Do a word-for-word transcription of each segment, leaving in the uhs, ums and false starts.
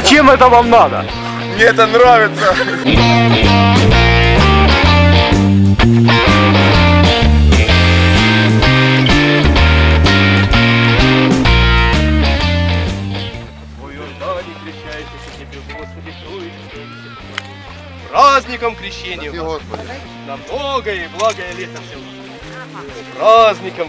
зачем это вам надо? Мне это нравится. Праздником крещения! На многое и благое лето всем! Праздником!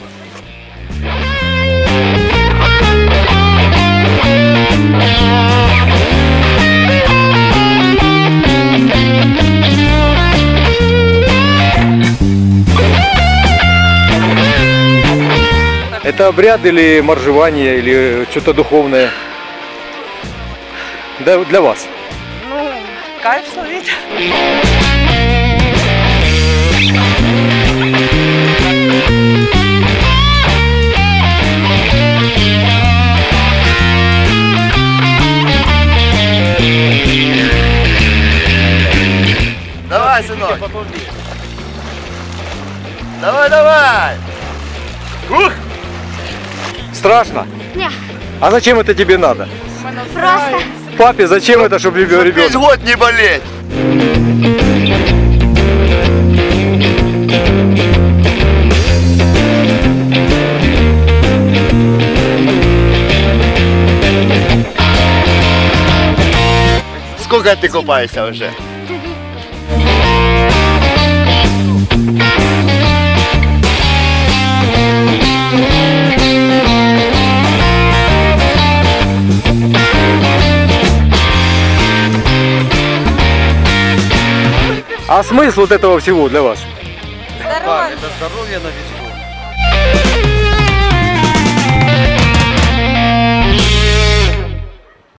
Это обряд или моржевание, или что-то духовное? Да, для вас. Ну, кайф словить. Давай, сынок. Давай, давай. Ух! Страшно? Не, А зачем это тебе надо? просто. Папе зачем это, чтобы любил Весь ребенок? год не болеть. Сколько ты купаешься уже? А смысл вот этого всего для вас? Здорово. Это здоровье на вечер.